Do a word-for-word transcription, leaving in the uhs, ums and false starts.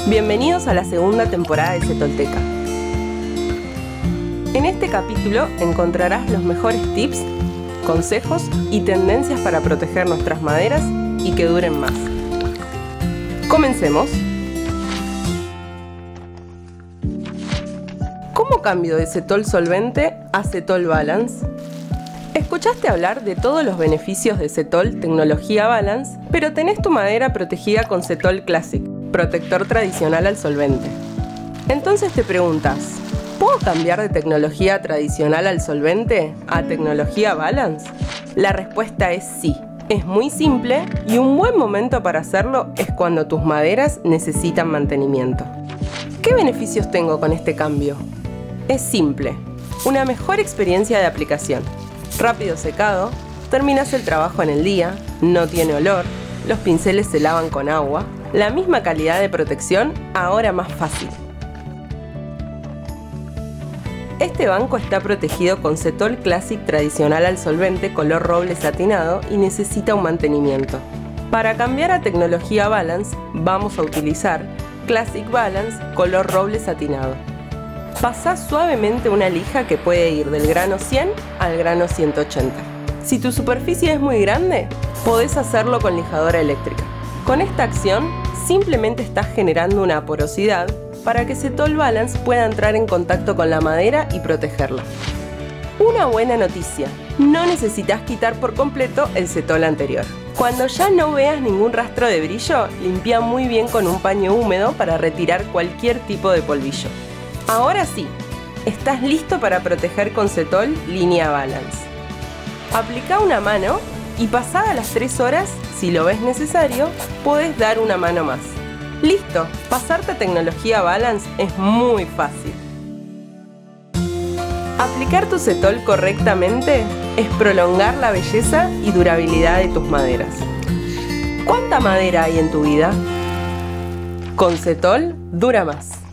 Bienvenidos a la segunda temporada de Setolteca. En este capítulo encontrarás los mejores tips, consejos y tendencias para proteger nuestras maderas y que duren más. Comencemos. ¿Cómo cambio de Setol solvente a Setol Balance? Escuchaste hablar de todos los beneficios de Setol Tecnología Balance, pero tenés tu madera protegida con Setol Classic, protector tradicional al solvente. Entonces te preguntas, ¿puedo cambiar de tecnología tradicional al solvente a tecnología Balance? La respuesta es sí. Es muy simple y un buen momento para hacerlo es cuando tus maderas necesitan mantenimiento. ¿Qué beneficios tengo con este cambio? Es simple, una mejor experiencia de aplicación. Rápido secado, terminas el trabajo en el día, no tiene olor, los pinceles se lavan con agua, la misma calidad de protección, ahora más fácil. Este banco está protegido con Setol Classic tradicional al solvente color roble satinado y necesita un mantenimiento. Para cambiar a tecnología Balance, vamos a utilizar Classic Balance color roble satinado. Pasá suavemente una lija que puede ir del grano cien al grano ciento ochenta. Si tu superficie es muy grande, podés hacerlo con lijadora eléctrica. Con esta acción, simplemente estás generando una porosidad para que Setol Balance pueda entrar en contacto con la madera y protegerla. Una buena noticia, no necesitas quitar por completo el Setol anterior. Cuando ya no veas ningún rastro de brillo, limpia muy bien con un paño húmedo para retirar cualquier tipo de polvillo. Ahora sí, estás listo para proteger con Setol Línea Balance. Aplica una mano y pasadas las tres horas, si lo ves necesario, podés dar una mano más. ¡Listo! Pasarte a tecnología Balance es muy fácil. Aplicar tu Setol correctamente es prolongar la belleza y durabilidad de tus maderas. ¿Cuánta madera hay en tu vida? Con Setol dura más.